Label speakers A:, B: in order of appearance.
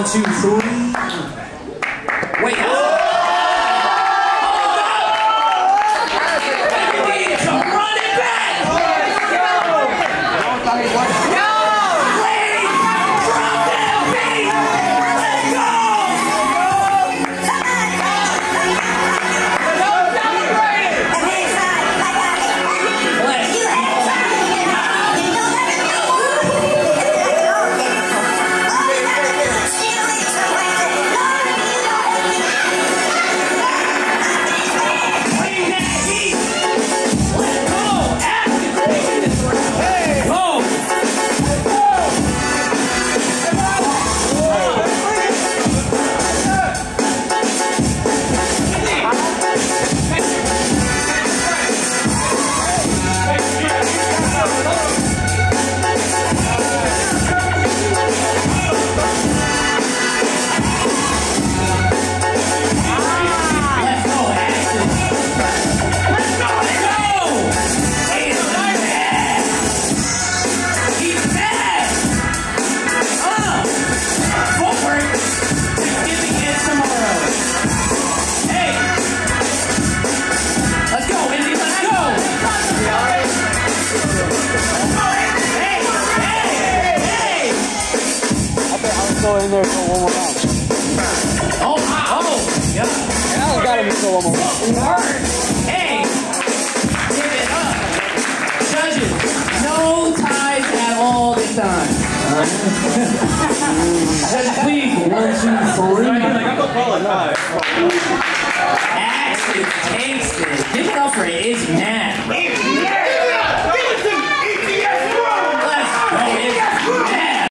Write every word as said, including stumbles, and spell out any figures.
A: One, two, three. Wait. Oh!
B: Go in there for one more match.
A: Oh, oh, yeah.
B: Yeah, I got him for one more match.
A: Hey, give it up. Judges, no ties at all this time. Judges, please. One, two, three.